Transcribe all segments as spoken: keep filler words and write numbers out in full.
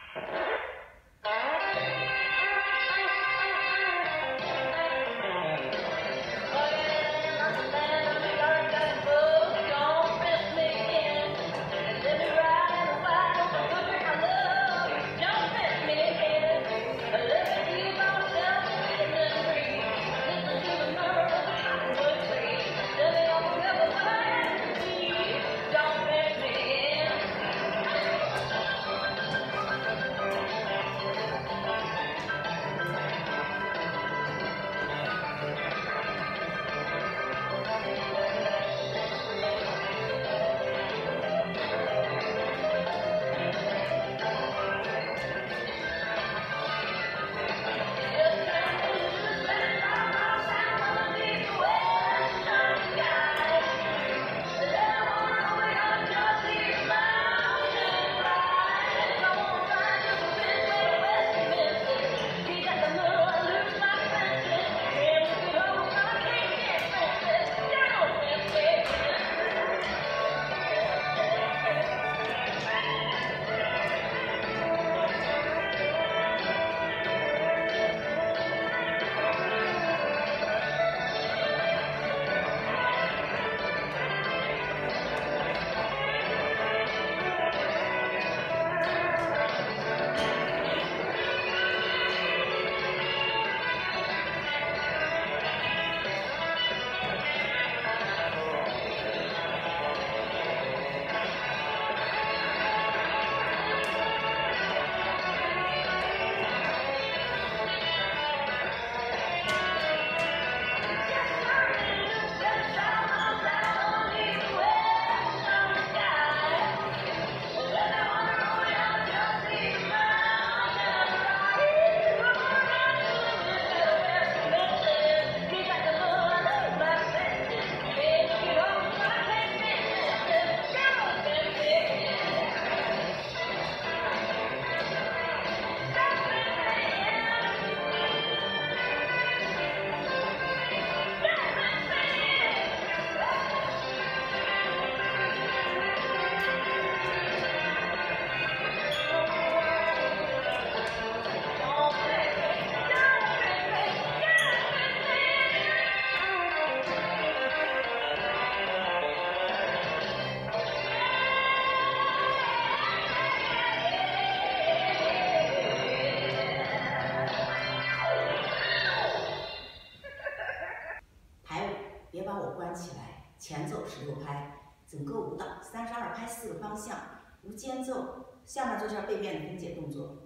前奏十六拍，整个舞蹈三十二拍四个方向，无间奏。下面就是背面的分解动作：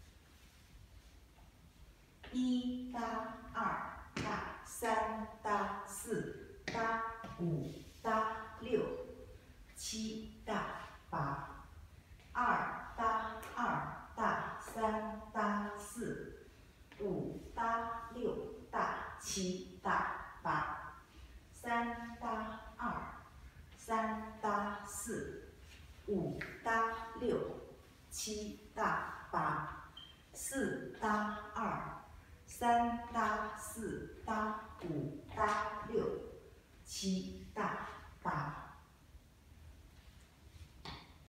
一搭二搭三搭四搭五搭六七搭八，二搭二搭三搭四五搭六搭七搭八，三搭二三搭四五搭六七搭八，四搭二三搭四搭五搭六七搭八。